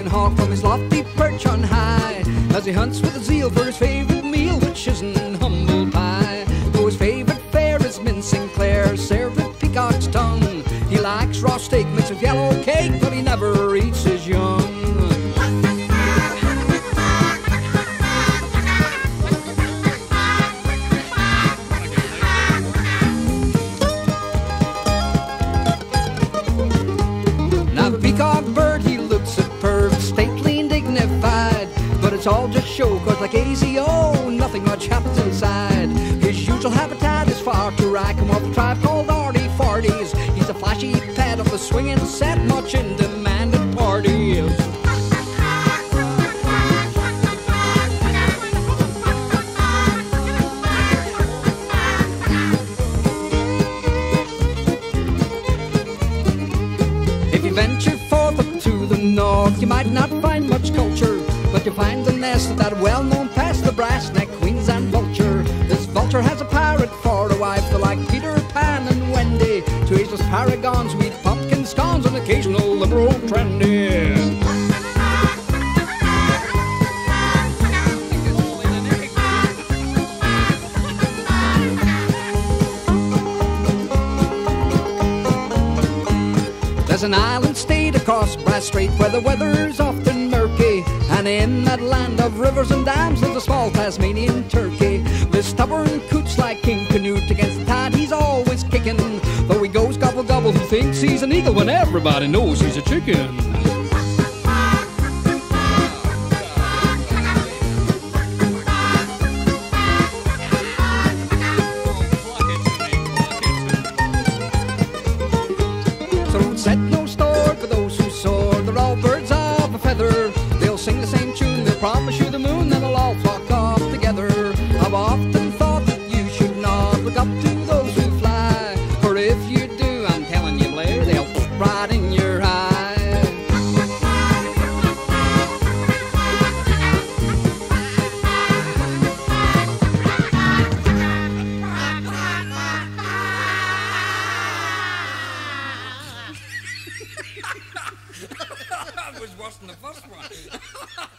hawk from his lofty perch on high, as he hunts with a zeal for his favorite meal, which isn't humble pie. Though his favorite fare is mince Sinclair, served with peacock's tongue. He likes raw steak mixed with yellow cake, but he never eats his young. Now the peacock bird, he looks superb, stately and dignified, but it's all just show, cause like ACO, nothing much happens inside. His usual habitat is far too right, come off the tribe called Artie Farties. He's a flashy pet of the swinging set, much in demand at parties. If you venture forth up to the north, you might not find much culture, but you find the nest of that well-known pest, the brass-necked Queensland vulture. This vulture has a parrot for a wife, they're like Peter Pan and Wendy, two ageless paragons, sweet pumpkin scones, and occasional liberal trendy. There's an island state across Brass Strait where the weather's often murky, and in that land of rivers and dams lives a small Tasmanian turkey. This stubborn coot's like King Canute, against the tide he's always kicking, though he goes gobble gobble, he thinks he's an eagle when everybody knows he's a chicken. So set no store for those who soar, they're all birds of a feather. They'll sing the same tune, they'll promise you the moon, then they'll all flock off together. I've often thought that you should not look up to those who fly, for if you do, I'm telling you, Blair, they'll put right in your eye. That was worse than the first one.